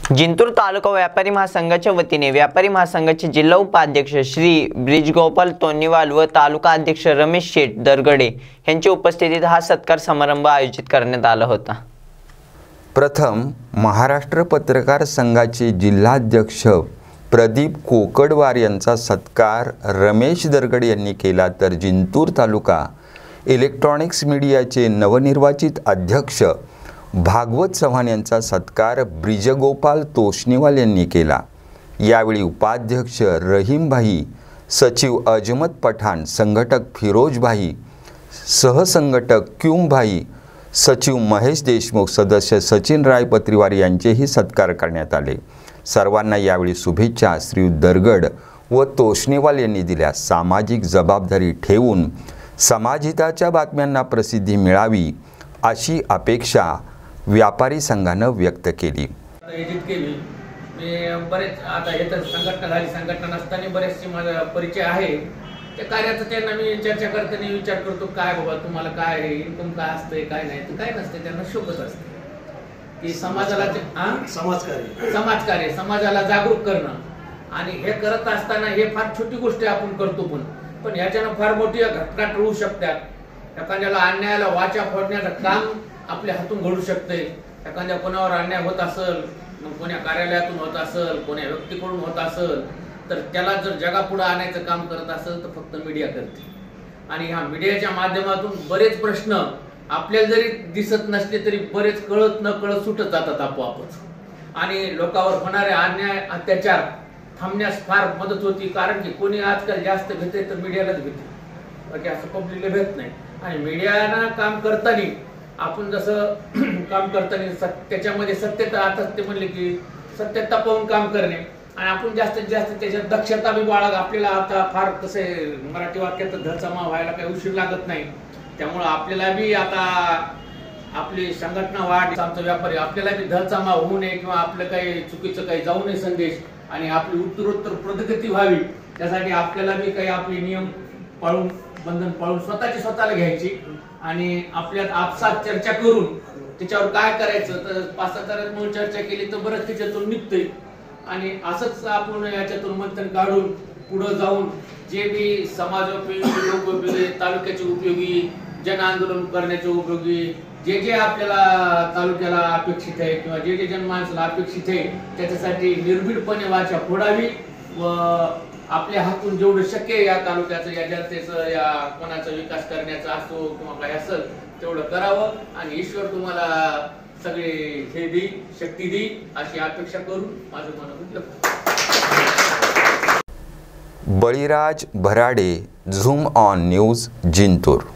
जिंतूर तालुका व्यापारी महासंघाच्या वतीने व्यापारी महासंघाचे जिल्हा उपाध्यक्ष श्री ब्रिजगोपाल तोन्नीवाल व तालुका अध्यक्ष रमेश शेठ दरगडे यांच्या उपस्थितीत हा सत्कार समारंभ आयोजित करण्यात आला होता। प्रथम महाराष्ट्र पत्रकार संघाचे जिल्हाध्यक्ष प्रदीप कोकडवार यांचा सत्कार रमेश दरगडे यांनी केला, तर जिंतूर तालुका इलेक्ट्रॉनिक्स मीडियाचे नवनिर्वाचित अध्यक्ष भागवत चव्हाण यांचा सत्कार ब्रिजगोपाल तोष्णीवाल यांनी केला। यावेळी उपाध्यक्ष रहीम भाई, सचिव अजमत पठाण, संघटक फिरोज भाई, सहसंघटक क्यूम भाई, सचिव महेश देशमुख, सदस्य सचिन राय पत्रीवार यांचेही सत्कार करण्यात आले। सर्वांना यावेळी शुभेच्छा श्री दरगड व तोष्णीवाल यांनी दिल्या। सामाजिक जबाबदारी ठेवून समाजहिताच्या बातम्यांना प्रसिद्धी मिळावी अशी अपेक्षा व्यापारी संघानं व्यक्त केली। मी बरेच आता हे तर संघटना झाली, संघटना नसताना बरेचसे माझा परिचय आहे। त्या कार्याचा त्यांना मी चर्चा करताना विचार करतो, काय बाबा तुम्हाला काय आहे, इन्कम काय असते काय नाही, तर काय नसते, त्यांना शोभत असते की समाजाला समाजकार्य समाजाला जागरूक करणं। आणि हे करत असताना हे फार छोटी गोष्ट आपण करतो, पण ह्याच्यानं फार मोठी घटना टळू शकतात। एखाद्याला अन्यायाला वाचा फोडण्याचं काम आपल्या हातून घडू शकते। एखाद्या कोणावर अन्याय होत असेल, मग कोण्या कार्यालयातून होत असेल, कोण्या व्यक्तीकडून होत असेल, तर त्याला जर जगापुढे आणायचं काम करत असेल तर फक्त मीडिया करते। आणि ह्या मीडियाच्या माध्यमातून बरेच प्रश्न आपल्याला जरी दिसत नसले तरी बरेच कळत न कळत सुटत जातात आपोआपच। आणि लोकांवर होणारे अन्याय अत्याचार थांबण्यास फार मदत होती, कारण की कोणी आजकाल जास्त भेटते तर मीडियालाच भेटते, बाकी असं पब्लिकला भेटत नाही। आणि मीडियानं काम करताना आपण जसं काम करताना त्याच्यामध्ये सत्यता, आता ते म्हणले की सत्यता पाहून काम करणे, आणि आपण जास्तीत जास्त त्याच्यात दक्षता बी बाळग। आपल्याला आता फार कसे मराठी वाक्यात धडचमा व्हायला काही उशीर लागत नाही, त्यामुळे आपल्याला बी आता आपली संघटना वाढ, आमचा व्यापारी आपल्याला बी धडचमा होऊ नये किंवा आपलं काही चुकीचं काही जाऊ नये संदेश, आणि आपली उत्तरोत्तर प्रगती व्हावी त्यासाठी आपल्याला बी काही आपले नियम पाळून, बंधन पाळून स्वतःला घ्यायची, आणि आपल्यात आपसात चर्चा करून त्याच्यावर काय करायचं, तर 5-6 म्हणून चर्चा केली तर बरंच त्याच्यातून निघतंय। आणि असंच आपण याच्यातून मंथन काढून पुढे जाऊन जे बी समाजोपयोगी, लोकोपयोगी, तालुक्याचे उपयोगी, जन आंदोलन करण्याचे उपयोगी, जे आपल्याला तालुक्याला अपेक्षित आहे किंवा जे जनमानसाला अपेक्षित आहे त्याच्यासाठी निर्भीडपणे वाचा फोडावी व आपल्या हातून जेवढं शक्य या तालुक्याचं, या जनतेचं, या कोणाचा विकास करण्याचा असो किंवा काय असेल तेवढं करावं, आणि ईश्वर तुम्हाला सगळे हे देईल, शक्ती देईल अशी अपेक्षा करून माझं मन व्यक्त करतो। Baliraj Bharade, zoom on news, Jintur.